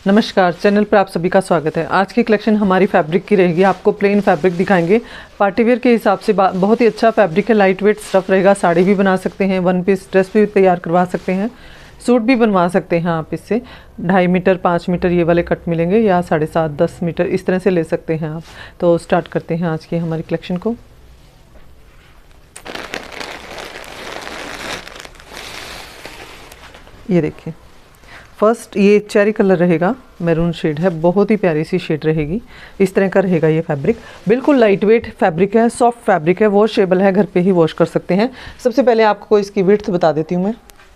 नमस्कार, चैनल पर आप सभी का स्वागत है। आज की कलेक्शन हमारी फैब्रिक की रहेगी। आपको प्लेन फैब्रिक दिखाएंगे। पार्टीवेयर के हिसाब से बहुत ही अच्छा फैब्रिक है। लाइट वेट स्टफ रहेगा। साड़ी भी बना सकते हैं, वन पीस ड्रेस भी तैयार करवा सकते हैं, सूट भी बनवा सकते हैं आप इससे। 2.5 मीटर 5 मीटर ये वाले कट मिलेंगे या 7.5 10 मीटर इस तरह से ले सकते हैं आप। तो स्टार्ट करते हैं आज की हमारी कलेक्शन को। ये देखिए, फर्स्ट ये चेरी कलर रहेगा, मैरून शेड है, बहुत ही प्यारी सी शेड रहेगी। इस तरह का रहेगा ये फैब्रिक। बिल्कुल लाइट वेट फैब्रिक है, सॉफ्ट फैब्रिक है, वॉशेबल है, घर पे ही वॉश कर सकते हैं। सबसे पहले आपको इसकी विड्थ बता देती हूँ मैं।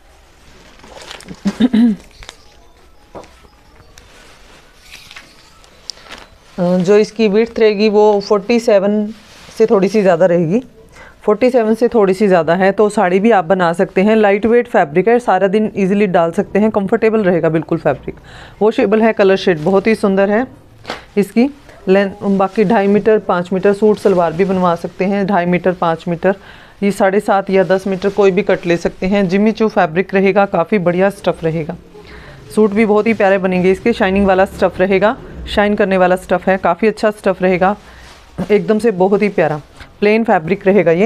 जो इसकी विड्थ रहेगी वो 47 से थोड़ी सी ज़्यादा रहेगी। 47 से थोड़ी सी ज़्यादा है। तो साड़ी भी आप बना सकते हैं। लाइट वेट फैब्रिक है, सारा दिन इजीली डाल सकते हैं, कंफर्टेबल रहेगा बिल्कुल फैब्रिक। वॉशेबल है, कलर शेड बहुत ही सुंदर है। इसकी लेंथ बाकी 2.5 मीटर 5 मीटर सूट सलवार भी बनवा सकते हैं। 2.5 मीटर 5 मीटर ये 7.5 या 10 मीटर कोई भी कट ले सकते हैं। जिमी चू फैब्रिक रहेगा, काफ़ी बढ़िया स्टफ़ रहेगा। सूट भी बहुत ही प्यारे बनेंगे इसके। शाइनिंग वाला स्टफ़ रहेगा, शाइन करने वाला स्टफ़ है, काफ़ी अच्छा स्टफ़ रहेगा, एकदम से बहुत ही प्यारा प्लेन फैब्रिक रहेगा ये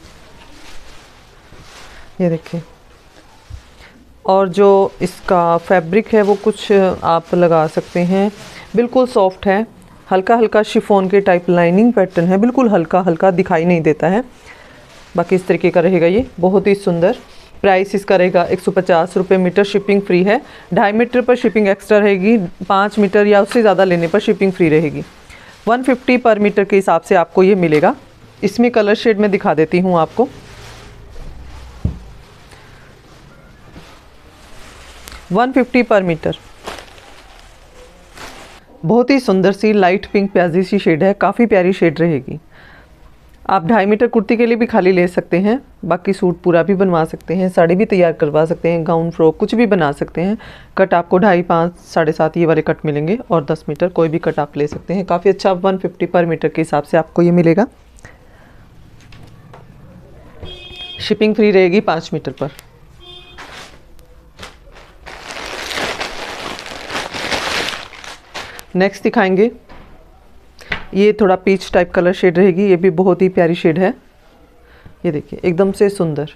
देखिए। और जो इसका फैब्रिक है वो कुछ आप लगा सकते हैं, बिल्कुल सॉफ्ट है, हल्का हल्का शिफॉन के टाइप लाइनिंग पैटर्न है, बिल्कुल हल्का हल्का दिखाई नहीं देता है। बाकी इस तरीके का रहेगा ये, बहुत ही सुंदर। प्राइस इसका रहेगा 150 रुपये मीटर, शिपिंग फ्री है। 2.5 मीटर पर शिपिंग एक्स्ट्रा रहेगी, 5 मीटर या उससे ज़्यादा लेने पर शिपिंग फ्री रहेगी। 150 पर मीटर के हिसाब से आपको ये मिलेगा। इसमें कलर शेड में दिखा देती हूँ आपको। 150 पर मीटर, बहुत ही सुंदर सी लाइट पिंक प्याजी सी शेड है, काफ़ी प्यारी शेड रहेगी। आप 2.5 मीटर कुर्ती के लिए भी खाली ले सकते हैं, बाकी सूट पूरा भी बनवा सकते हैं, साड़ी भी तैयार करवा सकते हैं, गाउन फ्रॉक कुछ भी बना सकते हैं। कट आपको 2.5 5 7.5 ये वाले कट मिलेंगे और 10 मीटर कोई भी कट आप ले सकते हैं। काफ़ी अच्छा 150 पर मीटर के हिसाब से आपको ये मिलेगा। शिपिंग फ्री रहेगी 5 मीटर पर। नेक्स्ट दिखाएंगे, ये थोड़ा पीच टाइप कलर शेड रहेगी, ये भी बहुत ही प्यारी शेड है। ये देखिए, एकदम से सुंदर,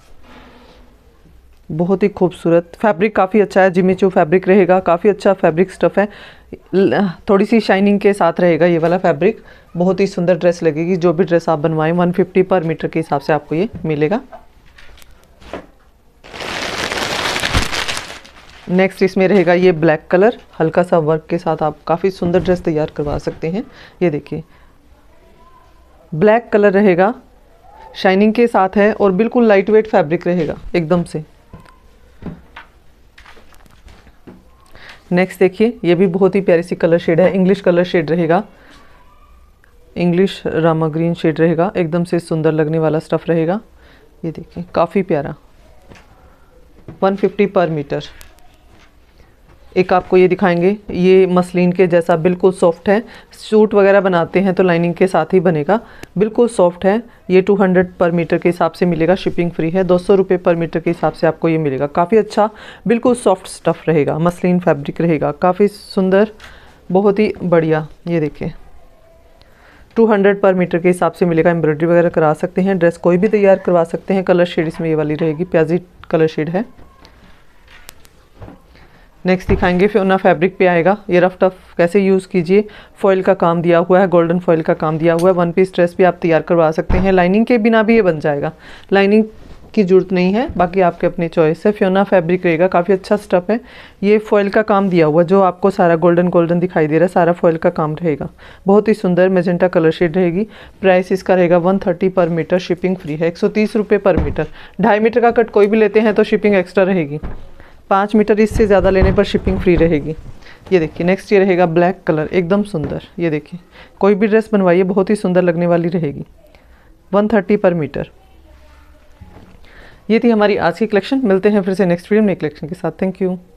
बहुत ही खूबसूरत फैब्रिक, काफ़ी अच्छा है। जिमी चू फैब्रिक रहेगा, काफ़ी अच्छा फैब्रिक स्टफ़ है, थोड़ी सी शाइनिंग के साथ रहेगा ये वाला फैब्रिक। बहुत ही सुंदर ड्रेस लगेगी, जो भी ड्रेस आप बनवाएं। 150 पर मीटर के हिसाब से आपको ये मिलेगा। नेक्स्ट इसमें रहेगा ये ब्लैक कलर, हल्का सा वर्क के साथ आप काफ़ी सुंदर ड्रेस तैयार करवा सकते हैं। ये देखिए, ब्लैक कलर रहेगा, शाइनिंग के साथ है और बिल्कुल लाइट वेट फैब्रिक रहेगा एकदम से। नेक्स्ट देखिए, ये भी बहुत ही प्यारी सी कलर शेड है, इंग्लिश कलर शेड रहेगा, इंग्लिश रामा ग्रीन शेड रहेगा, एकदम से सुंदर लगने वाला स्टफ़ रहेगा। ये देखिए, काफ़ी प्यारा। 150 पर मीटर। एक आपको ये दिखाएंगे, ये मसलिन के जैसा बिल्कुल सॉफ्ट है, सूट वगैरह बनाते हैं तो लाइनिंग के साथ ही बनेगा, बिल्कुल सॉफ्ट है। ये 200 पर मीटर के हिसाब से मिलेगा, शिपिंग फ्री है। 200 रुपये पर मीटर के हिसाब से आपको ये मिलेगा। काफ़ी अच्छा बिल्कुल सॉफ्ट स्टफ़ रहेगा, मसलिन फैब्रिक रहेगा, काफ़ी सुंदर, बहुत ही बढ़िया। ये देखिए, 200 पर मीटर के हिसाब से मिलेगा। एम्ब्रॉयडरी वगैरह करा सकते हैं, ड्रेस कोई भी तैयार करवा सकते हैं। कलर शेड इसमें ये वाली रहेगी, प्याजी कलर शेड है। नेक्स्ट दिखाएंगे, फियोना फैब्रिक पे आएगा। ये रफ टफ कैसे यूज़ कीजिए, फॉइल का काम दिया हुआ है, गोल्डन फॉइल का काम दिया हुआ है। वन पीस ड्रेस भी आप तैयार करवा सकते हैं, लाइनिंग के बिना भी ये बन जाएगा, लाइनिंग की ज़रूरत नहीं है, बाकी आपके अपनी चॉइस है। फियोना फैब्रिक रहेगा, काफ़ी अच्छा स्टफ़ है। ये फॉइल का काम दिया हुआ, जो आपको सारा गोल्डन गोल्डन दिखाई दे रहा है, सारा फॉइल का काम रहेगा। बहुत ही सुंदर मेजेंटा कलर शेड रहेगी। प्राइस इसका रहेगा 130 पर मीटर, शिपिंग फ्री है। 130 रुपये पर मीटर। 2.5 मीटर का कट कोई भी लेते हैं तो शिपिंग एक्स्ट्रा रहेगी। 5 मीटर इससे ज़्यादा लेने पर शिपिंग फ्री रहेगी। ये देखिए, नेक्स्ट ये रहेगा ब्लैक कलर, एकदम सुंदर। ये देखिए, कोई भी ड्रेस बनवाइए, बहुत ही सुंदर लगने वाली रहेगी। 130 पर मीटर। ये थी हमारी आज की कलेक्शन। मिलते हैं फिर से नेक्स्ट वीडियो में नई कलेक्शन के साथ। Thank you.